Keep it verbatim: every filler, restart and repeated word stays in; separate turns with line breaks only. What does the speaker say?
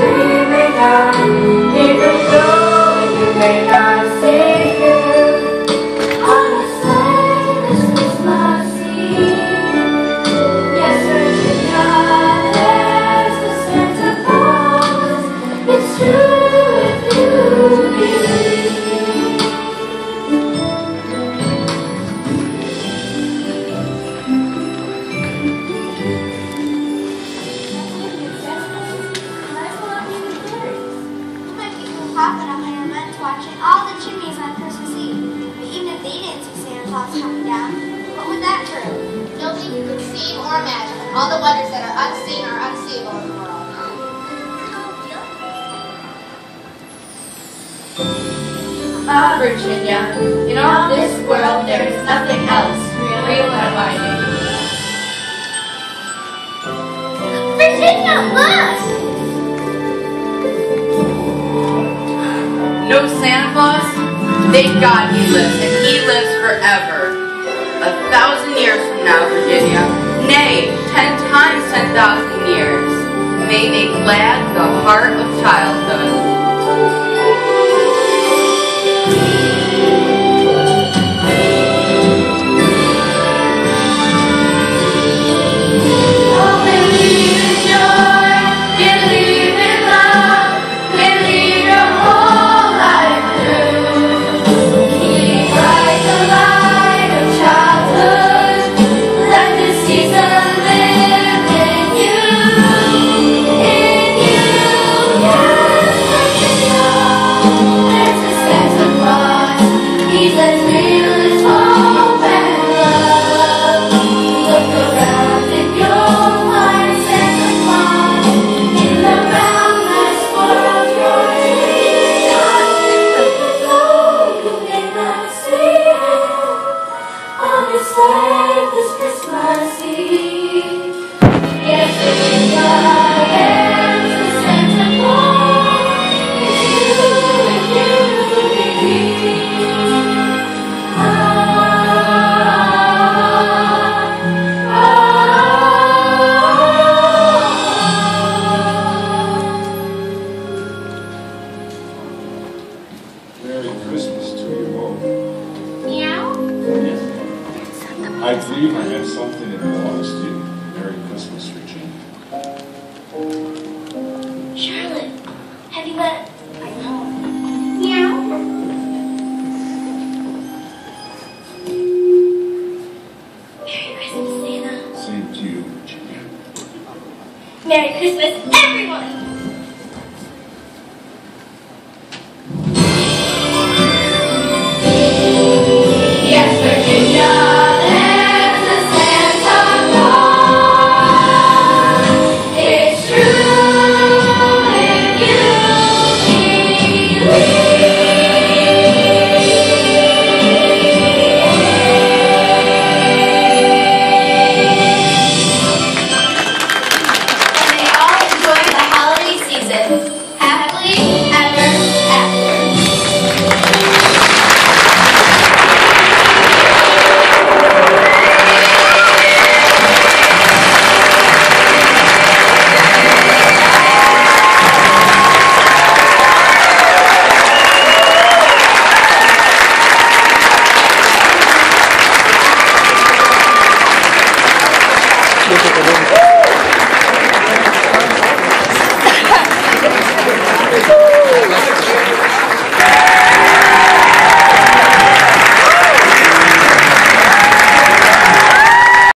dreaming of. Even though you may not see it, on a sleigh this Christmas Eve. Yes, Virginia, there's the Santa Claus. It's true if you believe.
Watching all the chimneys on Christmas Eve. But even if they didn't see Santa Claus coming down, what would that prove?
Nobody can conceive or imagine all the wonders that are unseen or unseeable in the world.
Ah, Virginia, in all this world there is nothing else real and abiding.
Virginia, look!
No Santa Claus? Thank God he lives, and he lives forever. A thousand years from now, Virginia, nay, ten times ten thousand years, may make glad the heart of childhood.
I believe I have something that belongs to you. Merry Christmas, Virginia.
Charlotte, have you got... I know. Meow. Merry Christmas, Santa.
Same to you, Virginia.
Merry Christmas,